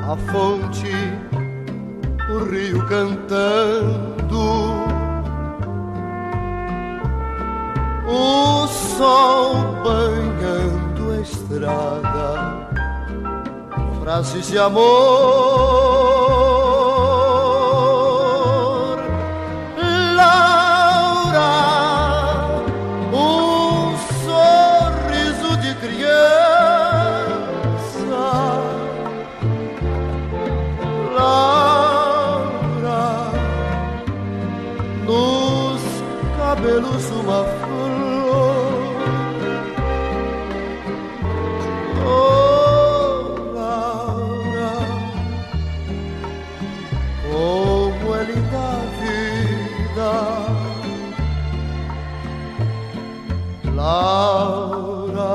a fonte, o rio cantando, o sol banhando a estrada, frases de amor. Laura, um sorriso de criança. Laura, nos cabelos uma flor. Oh, Laura, como é linda a vida. Laura,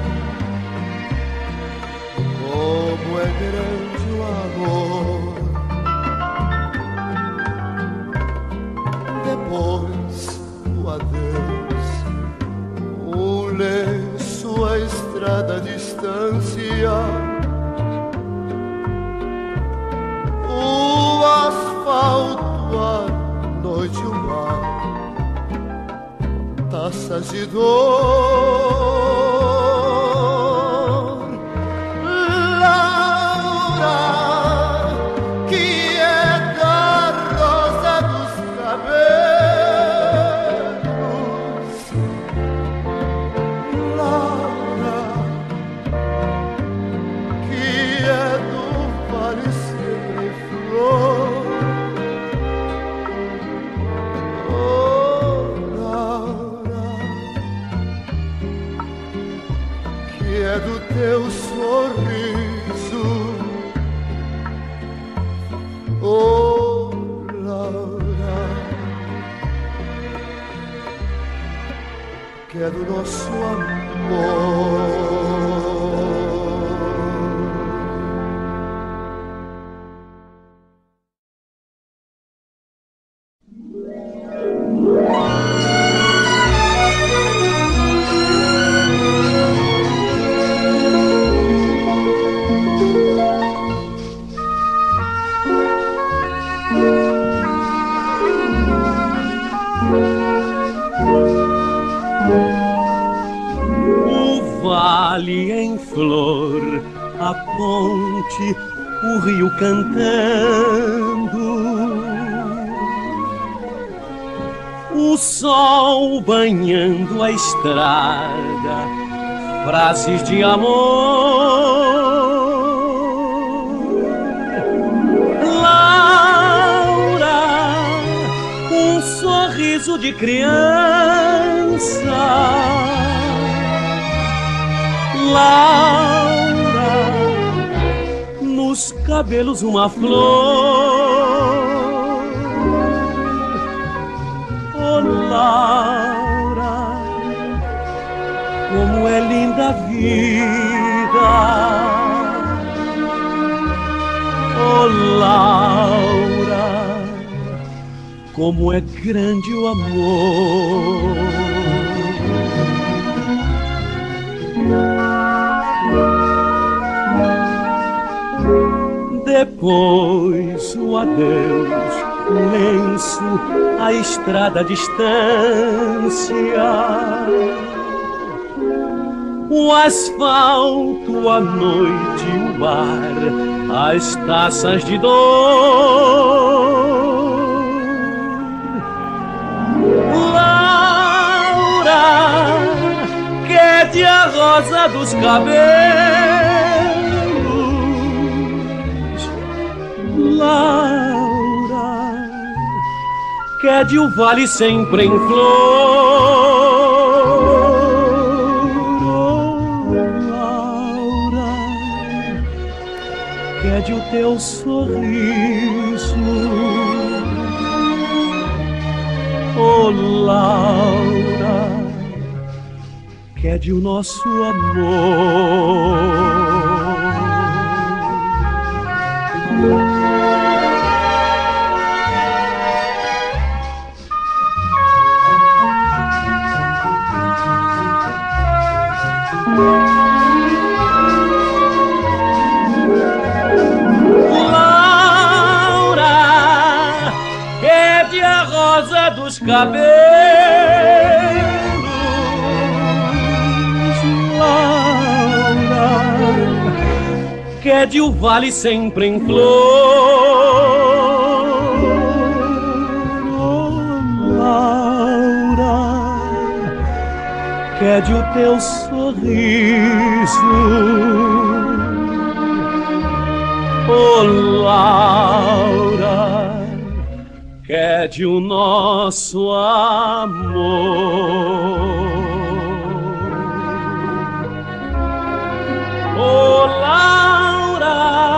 como é grande o amor. Depois o adeus, um lenço, a estrada, a distância, o asfalto, a noite, o mar, taças de dor. Laura, que é da rosa dos cabelos. Laura, que é do vale sempre flor. Oh, Laura, que é do teu sorriso. Oh, Laura, que é do nosso amor. Vale em flor, a ponte, o rio cantando, o sol banhando a estrada, frases de amor. Laura, um sorriso de criança. Laura, nos cabelos uma flor. Oh, Laura, como é linda a vida. Oh, Laura, como é grande o amor. Depois o adeus, lenço, a estrada, a distância, o asfalto, a noite, o mar, as taças de dor. Laura, que é de a rosa dos cabelos. Laura, que é de o vale sempre em flor. Oh, Laura, que é de o teu sorriso. Oh, Laura, que é de o nosso amor. cabelos, Laura, que é de o vale sempre em flor, oh, Laura, que é de o teu sorriso, oh, Laura, que é de o nosso amor. Oh, Laura,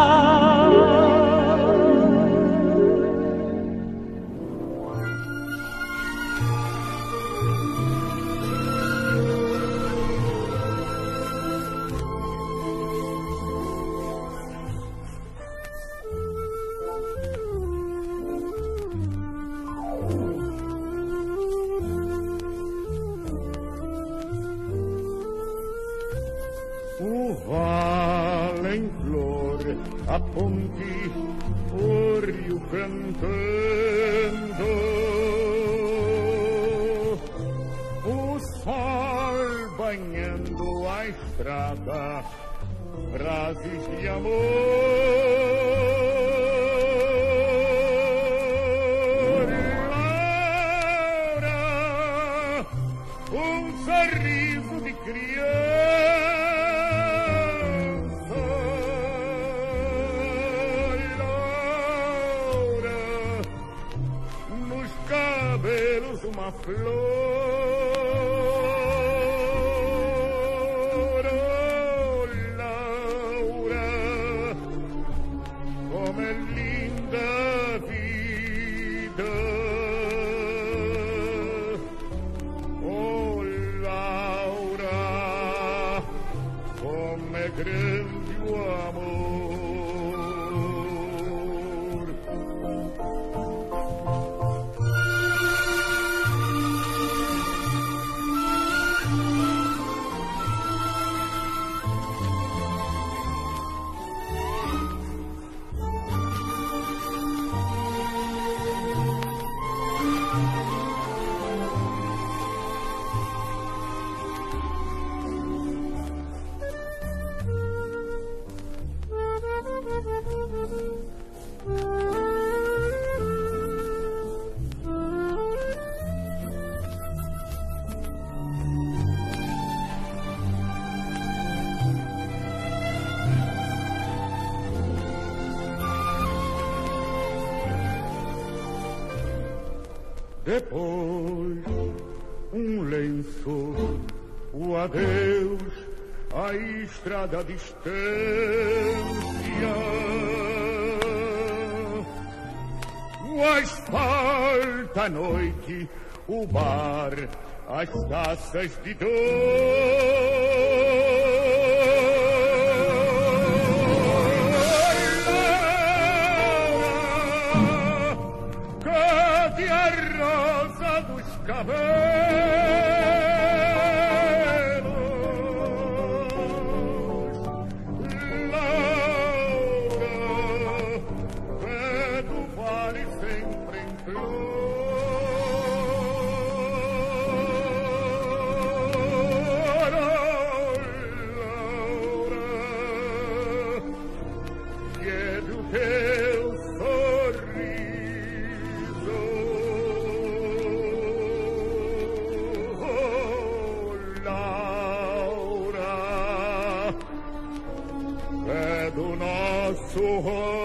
o vale em flor, a ponte, o rio cantando, o sol banhando a estrada, frases de amor. Laura, sorriso de criança, Laura, nos cabelos uma flor, oh, Laura, como é linda a vida. Como é grande o amor. Depois, lenço, o adeus, a estrada à distância, o asfalto à noite, o bar, as taças de dor. Cadê a rosa dos cabelos? Laura, é do vale sempre em flor. Laura, que é do teu sorriso, Laura, é do nosso